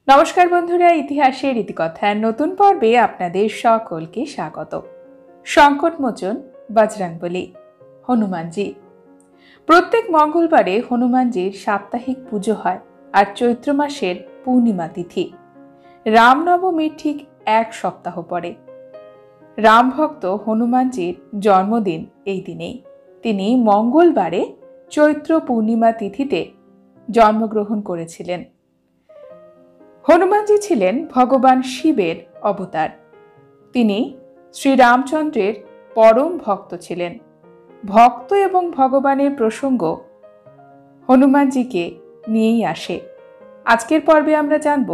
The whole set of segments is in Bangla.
নমস্কার বন্ধুরা, ইতিহাসের ইতিকথার নতুন পর্বে আপনাদের সকলকে স্বাগত। সংকটমোচন বজরংবলী, হনুমানজি। প্রত্যেক মঙ্গলবারে হনুমানজির সাপ্তাহিক পুজো হয় আর চৈত্র মাসের পূর্ণিমা তিথি রামনবমীর ঠিক এক সপ্তাহ পরে। রামভক্ত হনুমানজির জন্মদিন এই দিনেই। তিনি মঙ্গলবারে চৈত্র পূর্ণিমা তিথিতে জন্মগ্রহণ করেছিলেন। হনুমানজি ছিলেন ভগবান শিবের অবতার। তিনি শ্রীরামচন্দ্রের পরম ভক্ত ছিলেন। ভক্ত এবং ভগবানের প্রসঙ্গ হনুমানজিকে নিয়েই আসে। আজকের পর্বে আমরা জানব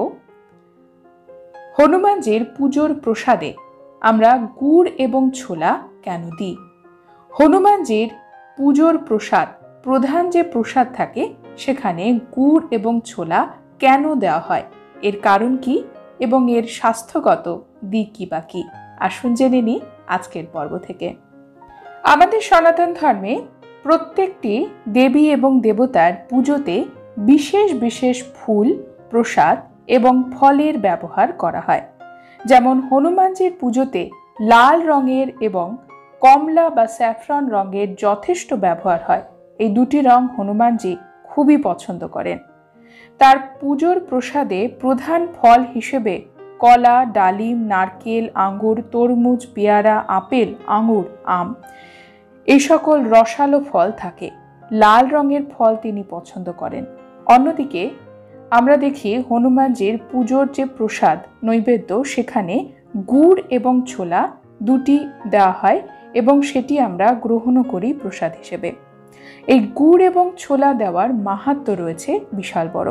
হনুমানজির পুজোর প্রসাদে আমরা গুড় এবং ছোলা কেন দিই। হনুমানজির পুজোর প্রসাদ, প্রধান যে প্রসাদ থাকে সেখানে গুড় এবং ছোলা কেন দেওয়া হয়, এর কারণ কি এবং এর স্বাস্থ্যগত দিক কি বা কি, আসুন জেনে নিই আজকের পর্ব থেকে। আমাদের সনাতন ধর্মে প্রত্যেকটি দেবী এবং দেবতার পুজোতে বিশেষ বিশেষ ফুল, প্রসাদ এবং ফলের ব্যবহার করা হয়। যেমন হনুমানজির পুজোতে লাল রঙের এবং কমলা বা স্যাফরন রঙের যথেষ্ট ব্যবহার হয়। এই দুটি রং হনুমানজি খুবই পছন্দ করেন। তার পুজোর প্রসাদে প্রধান ফল হিসেবে কলা, ডালিম, নারকেল, আঙ্গুর, তরমুজ, পেয়ারা, আপেল, আঙ্গুর, আম এই সকল রসালো ফল থাকে। লাল রঙের ফল তিনি পছন্দ করেন। অন্যদিকে আমরা দেখি হনুমানজির পুজোর যে প্রসাদ নৈবেদ্য, সেখানে গুড় এবং ছোলা দুটি দেওয়া হয় এবং সেটি আমরা গ্রহণও করি প্রসাদ হিসেবে। এই গুড় এবং ছোলা দেওয়ার মাহাত্ম্য রয়েছে বিশাল বড়।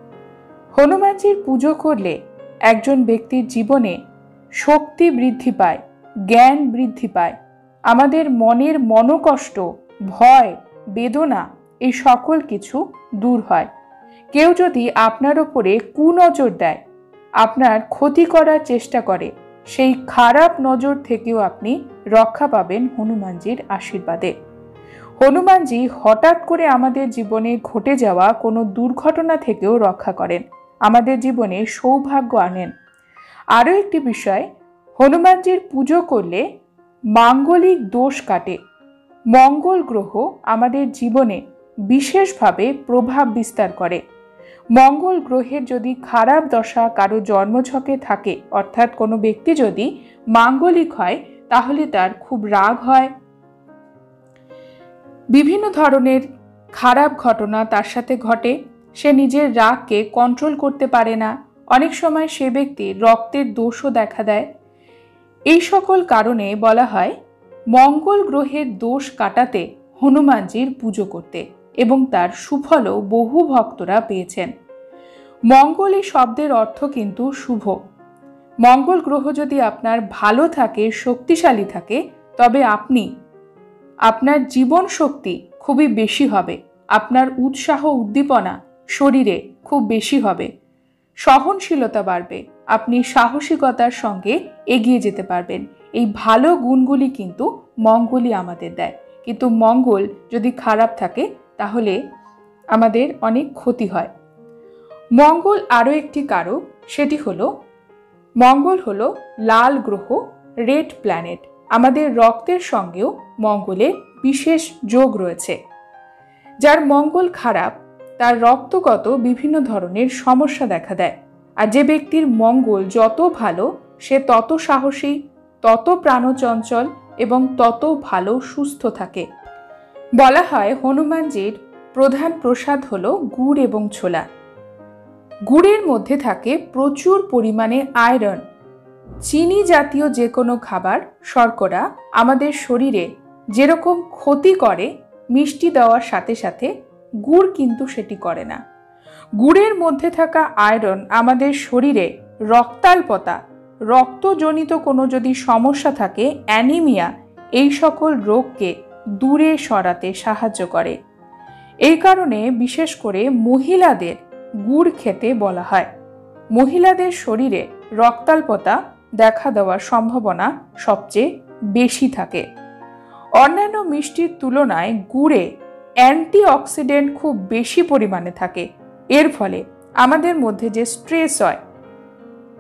হনুমানজির পুজো করলে একজন ব্যক্তির জীবনে শক্তি বৃদ্ধি পায়, জ্ঞান বৃদ্ধি পায়, আমাদের মনের মনোকষ্ট, ভয়, বেদনা এই সকল কিছু দূর হয়। কেউ যদি আপনার ওপরে কুনজর দেয়, আপনার ক্ষতি করার চেষ্টা করে, সেই খারাপ নজর থেকেও আপনি রক্ষা পাবেন হনুমানজির আশীর্বাদে। হনুমানজি হঠাৎ করে আমাদের জীবনে ঘটে যাওয়া কোনো দুর্ঘটনা থেকেও রক্ষা করেন, আমাদের জীবনে সৌভাগ্য আনেন। আরও একটি বিষয়, হনুমানজির পুজো করলে মাঙ্গলিক দোষ কাটে। মঙ্গল গ্রহ আমাদের জীবনে বিশেষভাবে প্রভাব বিস্তার করে। মঙ্গল গ্রহের যদি খারাপ দশা কারো জন্মছকে থাকে, অর্থাৎ কোনো ব্যক্তি যদি মাঙ্গলিক হয়, তাহলে তার খুব রাগ হয়, বিভিন্ন ধরনের খারাপ ঘটনা তার সাথে ঘটে। সে নিজের রাগকে কন্ট্রোল করতে পারে না। অনেক সময় সে ব্যক্তির রক্তের দোষও দেখা দেয়। এই সকল কারণে বলা হয় মঙ্গল গ্রহের দোষ কাটাতে হনুমানজির পুজো করতে, এবং তার সুফলও বহু ভক্তরা পেয়েছেন। মঙ্গল এই শব্দের অর্থ কিন্তু শুভ। মঙ্গল গ্রহ যদি আপনার ভালো থাকে, শক্তিশালী থাকে, তবে আপনার জীবন শক্তি খুবই বেশি হবে, আপনার উৎসাহ উদ্দীপনা শরীরে খুব বেশি হবে, সহনশীলতা বাড়বে, আপনি সাহসিকতার সঙ্গে এগিয়ে যেতে পারবেন। এই ভালো গুণগুলি কিন্তু মঙ্গলই আমাদের দেয়। কিন্তু মঙ্গল যদি খারাপ থাকে তাহলে আমাদের অনেক ক্ষতি হয়। মঙ্গল আরও একটি কারক, সেটি হলো মঙ্গল হলো লাল গ্রহ, রেড প্ল্যানেট। আমাদের রক্তের সঙ্গেও মঙ্গলের বিশেষ যোগ রয়েছে। যার মঙ্গল খারাপ, তার রক্তগত বিভিন্ন ধরনের সমস্যা দেখা দেয়। আর যে ব্যক্তির মঙ্গল যত ভালো, সে তত সাহসী, তত প্রাণচঞ্চল এবং তত ভালো সুস্থ থাকে। বলা হয় হনুমানজির প্রধান প্রসাদ হলো গুড় এবং ছোলা। গুড়ের মধ্যে থাকে প্রচুর পরিমাণে আয়রন। চিনি জাতীয় যে কোনো খাবার, শর্করা আমাদের শরীরে যেরকম ক্ষতি করে, মিষ্টি দেওয়ার সাথে সাথে গুড় কিন্তু সেটি করে না। গুড়ের মধ্যে থাকা আয়রন আমাদের শরীরে রক্তাল্পতা, রক্তজনিত কোনো যদি সমস্যা থাকে, অ্যানিমিয়া, এই সকল রোগকে দূরে সরাতে সাহায্য করে। এই কারণে বিশেষ করে মহিলাদের গুড় খেতে বলা হয়। মহিলাদের শরীরে রক্তাল্পতা দেখা দেওয়ার সম্ভাবনা সবচেয়ে বেশি থাকে। অন্যান্য মিষ্টির তুলনায় গুড়ে অ্যান্টিঅক্সিডেন্ট খুব বেশি পরিমাণে থাকে। এর ফলে আমাদের মধ্যে যে স্ট্রেস হয়,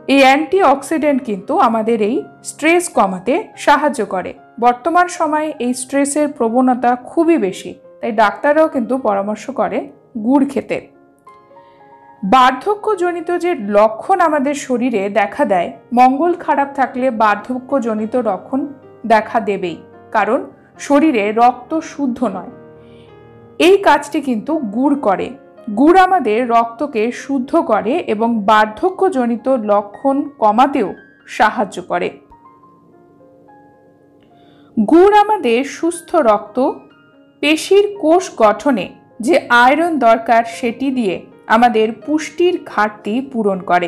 এই অ্যান্টিঅক্সিডেন্ট কিন্তু আমাদের এই স্ট্রেস কমাতে সাহায্য করে। বর্তমান সময়ে এই স্ট্রেসের প্রবণতা খুবই বেশি, তাই ডাক্তাররাও কিন্তু পরামর্শ করে গুড় খেতে। বার্ধক্যজনিত যে লক্ষণ আমাদের শরীরে দেখা দেয়, মঙ্গল খারাপ থাকলে বার্ধক্যজনিত লক্ষণ দেখা দেবেই, কারণ শরীরে রক্ত শুদ্ধ নয়। এই কাজটি কিন্তু গুড় করে। গুড় আমাদের রক্তকে শুদ্ধ করে এবং বার্ধক্যজনিত লক্ষণ কমাতেও সাহায্য করে। গুড় আমাদের সুস্থ রক্ত, পেশির কোষ গঠনে যে আয়রন দরকার সেটি দিয়ে আমাদের পুষ্টির ঘাটতি পূরণ করে।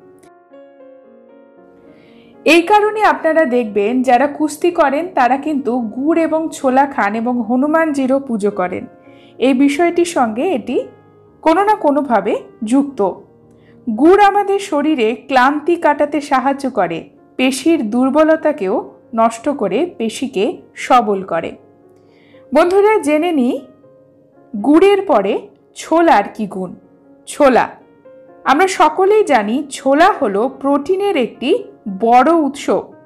এই কারণে আপনারা দেখবেন যারা কুস্তি করেন তারা কিন্তু গুড় এবং ছোলা খান এবং হনুমানজিরও পুজো করেন। এই বিষয়টির সঙ্গে এটি কোনো না কোনোভাবে যুক্ত। গুড় আমাদের শরীরে ক্লান্তি কাটাতে সাহায্য করে, পেশির দুর্বলতাকেও নষ্ট করে পেশিকে সবল করে। বন্ধুরা, জেনে নিই গুড়ের পরে ছোলার কি গুণ। ছোলা, আমরা সকলেই জানি ছোলা হলো প্রোটিনের একটি বড় উৎস।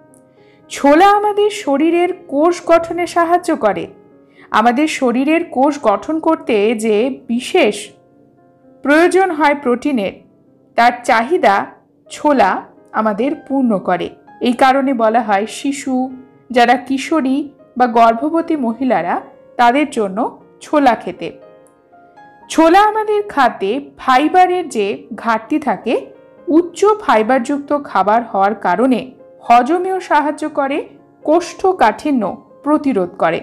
ছোলা আমাদের শরীরের কোষ গঠনে সাহায্য করে। আমাদের শরীরের কোষ গঠন করতে যে বিশেষ প্রয়োজন হয় প্রোটিনের, তার চাহিদা ছোলা আমাদের পূর্ণ করে। এই কারণে বলা হয় শিশু, যারা কিশোরী বা গর্ভবতী মহিলারা, তাদের জন্য ছোলা খেতে। ছোলা আমাদের খাদ্যে ফাইবারের যে ঘাটতি থাকে, উচ্চ ফাইবারযুক্ত খাবার হওয়ার কারণে হজমেও সাহায্য করে, কোষ্ঠকাঠিন্য প্রতিরোধ করে।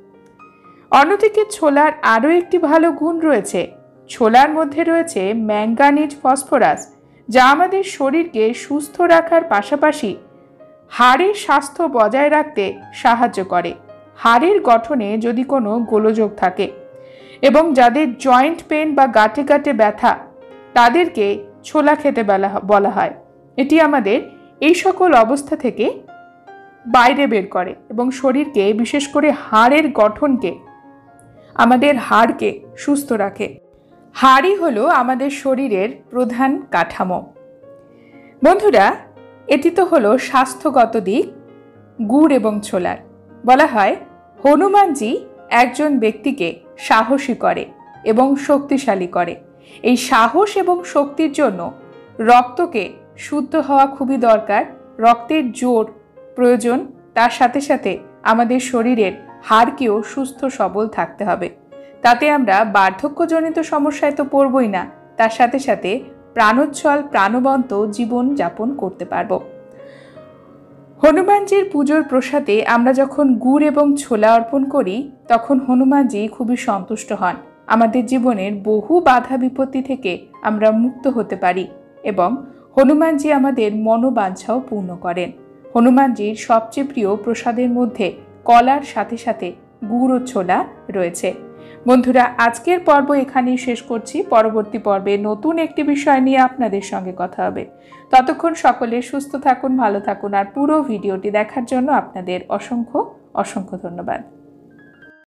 অন্যদিকে ছোলার আরও একটি ভালো গুণ রয়েছে। ছোলার মধ্যে রয়েছে ম্যাঙ্গানিজ, ফসফরাস, যা আমাদের শরীরকে সুস্থ রাখার পাশাপাশি হাড়ের স্বাস্থ্য বজায় রাখতে সাহায্য করে। হাড়ের গঠনে যদি কোনো গোলযোগ থাকে এবং যাদের জয়েন্ট পেন বা গাঁটে গাঁটে ব্যথা, তাদেরকে ছোলা খেতে বলা হয়। এটি আমাদের এই সকল অবস্থা থেকে বাইরে বের করে এবং শরীরকে, বিশেষ করে হাড়ের গঠনকে, আমাদের হাড়কে সুস্থ রাখে। হাড়ই হলো আমাদের শরীরের প্রধান কাঠামো। বন্ধুরা, এটি তো হলো স্বাস্থ্যগত দিক গুড় এবং ছোলার। বলা হয় হনুমানজি একজন ব্যক্তিকে সাহসী করে এবং শক্তিশালী করে। এই সাহস এবং শক্তির জন্য রক্তকে শুদ্ধ হওয়া খুবই দরকার, রক্তের জোর প্রয়োজন। তার সাথে সাথে আমাদের শরীরের হাড়কেও সুস্থ সবল থাকতে হবে। তাতে আমরা বার্ধক্যজনিত সমস্যায় তো পড়বই না, তার সাথে সাথে প্রাণোচ্ছল প্রাণবন্ত জীবন যাপন করতে পারব। হনুমানজির পুজোর প্রসাদে আমরা যখন গুড় এবং ছোলা অর্পণ করি, তখন হনুমানজি খুবই সন্তুষ্ট হন। আমাদের জীবনের বহু বাধা বিপত্তি থেকে আমরা মুক্ত হতে পারি এবং হনুমানজি আমাদের মনোবাঞ্ছাও পূর্ণ করেন। হনুমানজির সবচেয়ে প্রিয় প্রসাদের মধ্যে কলার সাথে সাথে গুড় ও ছোলা রয়েছে। বন্ধুরা, আজকের পর্ব এখানেই শেষ করছি। পরবর্তী পর্বে নতুন একটি বিষয় নিয়ে আপনাদের সঙ্গে কথা হবে। ততক্ষণ সকলে সুস্থ থাকুন, ভালো থাকুন, আর পুরো ভিডিওটি দেখার জন্য আপনাদের অসংখ্য অসংখ্য ধন্যবাদ।